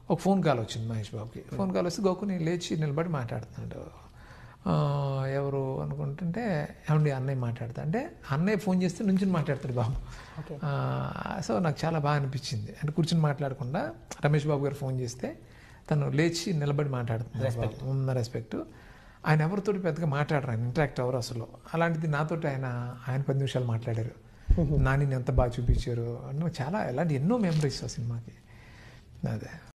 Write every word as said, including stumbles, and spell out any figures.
ఒక phone call వచ్చింది మహేష్ బాబుకి. ఫోన్ కాల్ వస్తే గోకుని లేచి నిలబడి మాట్లాడుతున్నాడు. ఆ, ఎవరు అనుకుంటుంటే ఏమండి అన్నయ్య మాట్లాడతా అంటే అన్నయ్య ఫోన్ చేస్తే నుంచి మాట్లాడతాడు బాబు. ఆ, సో నాకు చాలా బాగా అనిపించింది. అంటే కూర్చుని మాట్లాడకుండా రమేష్ బాబు గారు ఫోన్ చేస్తే తను లేచి నిలబడి మాట్లాడుతున్నాడు. ఉన్న రెస్పెక్ట్. ఆయన ఎవరితో పెద్దగా మాట్లాడరు, ఆయన ఇంటరాక్ట్ అవ్వరు అసలు. అలాంటిది నాతోటి ఆయన ఆయన పది నిమిషాలు మాట్లాడారు. నాని ఎంత బాగా చూపించారు. చాలా ఇలాంటి ఎన్నో మెమరీస్ ఆ సినిమాకి. అదే